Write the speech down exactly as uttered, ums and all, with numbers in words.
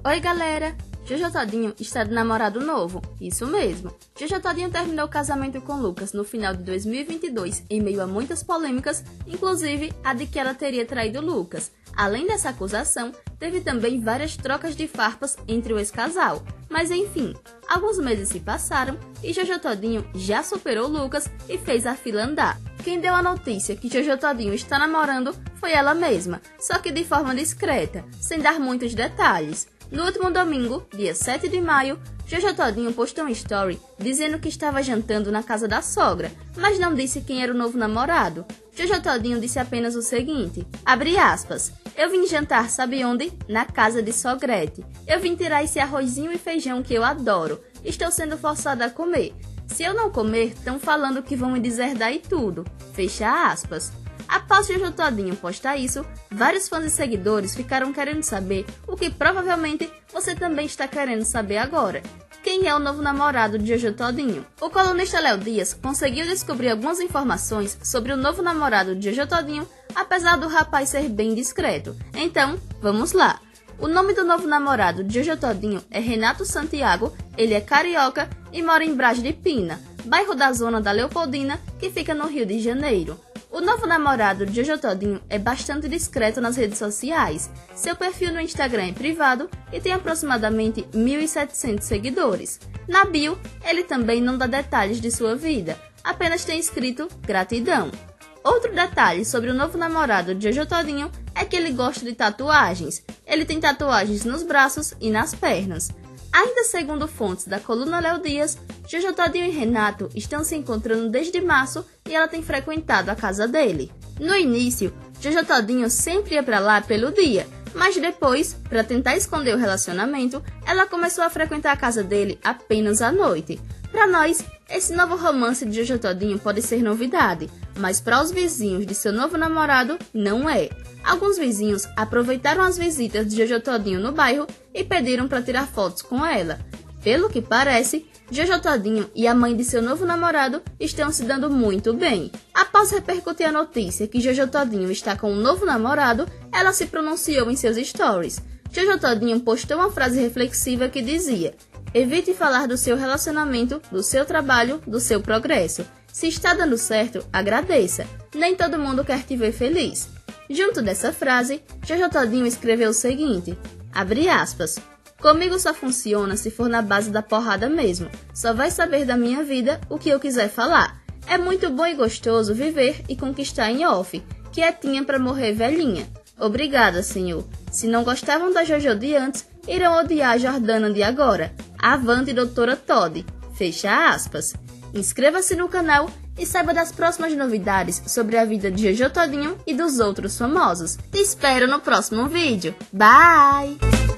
Oi galera, Jojo Todinho está de namorado novo, isso mesmo. Jojo Todinho terminou o casamento com Lucas no final de dois mil e vinte e dois em meio a muitas polêmicas, inclusive a de que ela teria traído Lucas. Além dessa acusação, teve também várias trocas de farpas entre o ex-casal. Mas enfim, alguns meses se passaram e Jojo Todinho já superou Lucas e fez a fila andar. Quem deu a notícia que Jojo Todinho está namorando foi ela mesma, só que de forma discreta, sem dar muitos detalhes. No último domingo, dia sete de maio, Jojo Todinho postou um story dizendo que estava jantando na casa da sogra, mas não disse quem era o novo namorado. Jojo Todinho disse apenas o seguinte, abre aspas, eu vim jantar sabe onde? Na casa de Sogrete. Eu vim tirar esse arrozinho e feijão que eu adoro. Estou sendo forçada a comer. Se eu não comer, estão falando que vão me deserdar e tudo. Fecha aspas. Após Jojo Todinho postar isso, vários fãs e seguidores ficaram querendo saber o que provavelmente você também está querendo saber agora. Quem é o novo namorado de Jojo Todinho? O colunista Léo Dias conseguiu descobrir algumas informações sobre o novo namorado de Jojo Todinho, apesar do rapaz ser bem discreto. Então, vamos lá. O nome do novo namorado de Jojo Todinho é Renato Santiago, ele é carioca e mora em Brás de Pina, bairro da zona da Leopoldina, que fica no Rio de Janeiro. O novo namorado de Jojo Todinho é bastante discreto nas redes sociais. Seu perfil no Instagram é privado e tem aproximadamente mil e setecentos seguidores. Na bio, ele também não dá detalhes de sua vida, apenas tem escrito gratidão. Outro detalhe sobre o novo namorado de Jojo Todinho é que ele gosta de tatuagens. Ele tem tatuagens nos braços e nas pernas. Ainda segundo fontes da coluna Léo Dias, Jojo Todinho e Renato estão se encontrando desde março e ela tem frequentado a casa dele. No início, Jojo Todinho sempre ia pra lá pelo dia, mas depois, para tentar esconder o relacionamento, ela começou a frequentar a casa dele apenas à noite. Para nós, esse novo romance de Jojo Todinho pode ser novidade, mas para os vizinhos de seu novo namorado, não é. Alguns vizinhos aproveitaram as visitas de Jojo Todinho no bairro e pediram para tirar fotos com ela. Pelo que parece, Jojo Todinho e a mãe de seu novo namorado estão se dando muito bem. Após repercutir a notícia que Jojo Todinho está com um novo namorado, ela se pronunciou em seus stories. Jojo Todinho postou uma frase reflexiva que dizia: evite falar do seu relacionamento, do seu trabalho, do seu progresso. Se está dando certo, agradeça. Nem todo mundo quer te ver feliz. Junto dessa frase, Jojo Todinho escreveu o seguinte, abre aspas, comigo só funciona se for na base da porrada mesmo, só vai saber da minha vida o que eu quiser falar. É muito bom e gostoso viver e conquistar em off, quietinha pra morrer velhinha. Obrigada, senhor. Se não gostavam da Jojo de antes, irão odiar a Jordana de agora. Avante, doutora Todd. Fecha aspas. Inscreva-se no canal e saiba das próximas novidades sobre a vida de Jojo Todinho e dos outros famosos. Te espero no próximo vídeo. Bye!